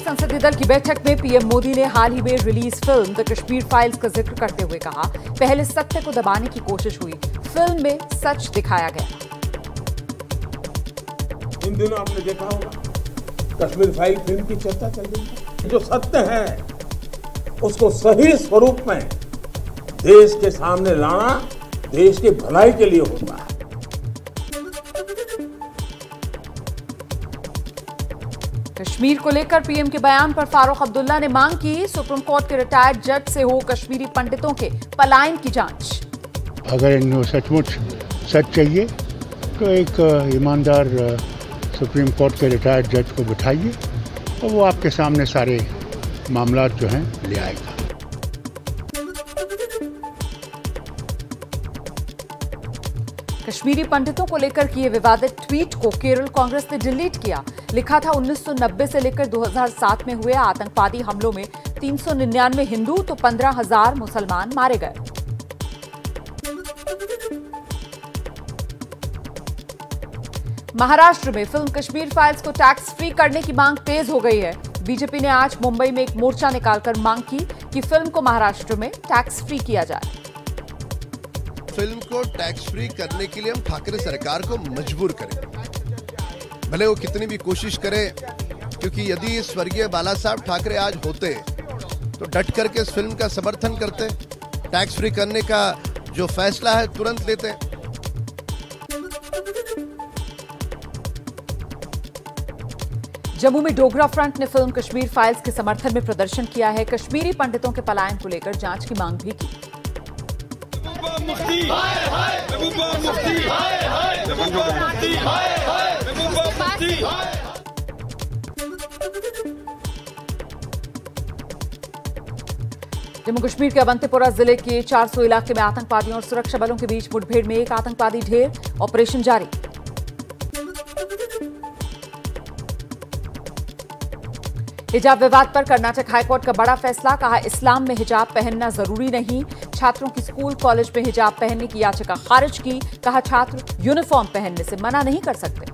संसदीय दल की बैठक में पीएम मोदी ने हाल ही में release film the Kashmir files का जिक्र करते हुए कहा, पहले सत्य को दबाने की कोशिश हुई, फिल्म में सच दिखाया गया। इन दिनों आपने देखा होगा कश्मीर फाइल फिल्म की चर्चा चल रही है। जो सत्य है उसको सही स्वरूप में देश के सामने लाना देश की भलाई के लिए होता है। कश्मीर को लेकर पीएम के बयान पर फारूक अब्दुल्ला ने मांग की, सुप्रीम कोर्ट के रिटायर्ड जज से हो कश्मीरी पंडितों के पलायन की जांच। अगर इनको सचमुच सच चाहिए तो एक ईमानदार सुप्रीम कोर्ट के रिटायर्ड जज को बिठाइए और वो आपके सामने सारे मामला जो हैं ले आएगा। कश्मीरी पंडितों को लेकर किए विवादित ट्वीट को केरल कांग्रेस ने डिलीट किया। लिखा था 1990 से लेकर 2007 में हुए आतंकवादी हमलों में 399 हिंदू तो 15,000 मुसलमान मारे गए। महाराष्ट्र में फिल्म कश्मीर फाइल्स को टैक्स फ्री करने की मांग तेज हो गई है। बीजेपी ने आज मुंबई में एक मोर्चा निकालकर मांग की कि फिल्म को महाराष्ट्र में टैक्स फ्री किया जाए। फिल्म को टैक्स फ्री करने के लिए हम ठाकरे सरकार को मजबूर करें, भले वो कितनी भी कोशिश करे, क्योंकि यदि स्वर्गीय बाला साहब ठाकरे आज होते तो डट करके इस फिल्म का समर्थन करते, टैक्स फ्री करने का जो फैसला है तुरंत लेते। जम्मू में डोगरा फ्रंट ने फिल्म कश्मीर फाइल्स के समर्थन में प्रदर्शन किया है। कश्मीरी पंडितों के पलायन को लेकर जांच की मांग भी की। जम्मू कश्मीर के अवंतीपोरा जिले के 400 इलाके में आतंकवादियों और सुरक्षा बलों के बीच मुठभेड़ में एक आतंकवादी ढेर, ऑपरेशन जारी। हिजाब विवाद पर कर्नाटक हाईकोर्ट का बड़ा फैसला, कहा इस्लाम में हिजाब पहनना जरूरी नहीं। छात्रों की स्कूल कॉलेज में हिजाब पहनने की याचिका खारिज की, कहा छात्र यूनिफॉर्म पहनने से मना नहीं कर सकते।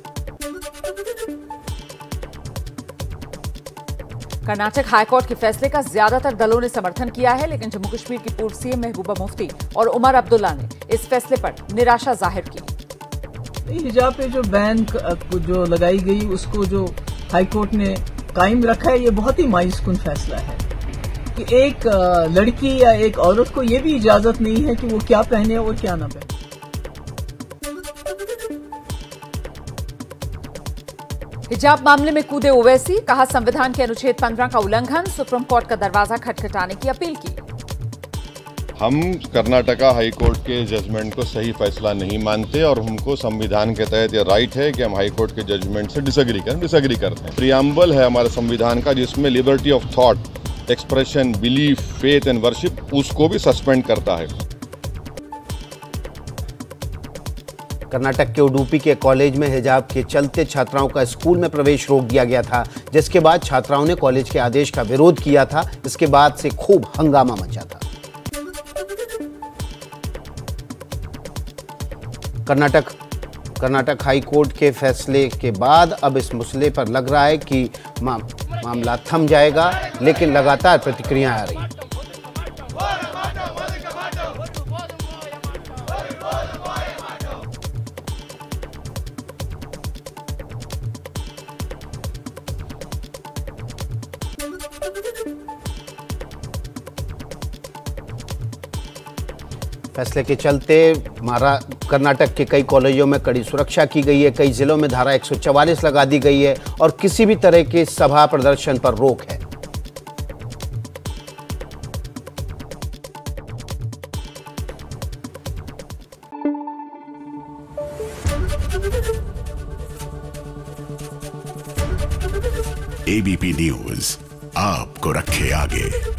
कर्नाटक हाईकोर्ट के फैसले का ज्यादातर दलों ने समर्थन किया है, लेकिन जम्मू कश्मीर की पूर्व सीएम महबूबा मुफ्ती और उमर अब्दुल्ला ने इस फैसले पर निराशा जाहिर की। हिजाब पे जो बैन जो लगाई गई उसको जो हाईकोर्ट ने कायम रखा है, ये बहुत ही मायूसकुन फैसला है कि एक लड़की या एक औरत को ये भी इजाजत नहीं है कि वो क्या पहने और क्या ना पहने। हिजाब मामले में कूदे ओवैसी, कहा संविधान के अनुच्छेद 15 का उल्लंघन, सुप्रीम कोर्ट का दरवाजा खटखटाने की अपील की। हम कर्नाटका हाईकोर्ट के जजमेंट को सही फैसला नहीं मानते और हमको संविधान के तहत ये राइट है कि हम हाईकोर्ट के जजमेंट से डिसएग्री करते हैं। प्रियम्बल है हमारे संविधान का जिसमें liberty of thought, expression, belief, faith and worship, उसको भी सस्पेंड करता है। कर्नाटक के उडुपी के कॉलेज में हिजाब के चलते छात्राओं का स्कूल में प्रवेश रोक दिया गया था, जिसके बाद छात्राओं ने कॉलेज के आदेश का विरोध किया था। इसके बाद से खूब हंगामा मचा था। कर्नाटक हाई कोर्ट के फैसले के बाद अब इस मसले पर लग रहा है कि मामला थम जाएगा, लेकिन लगातार प्रतिक्रियाएं आ रही हैं। फैसले के चलते कर्नाटक के कई कॉलेजों में कड़ी सुरक्षा की गई है, कई जिलों में धारा 144 लगा दी गई है और किसी भी तरह के सभा प्रदर्शन पर रोक है। एबीपी न्यूज आपको रखे आगे।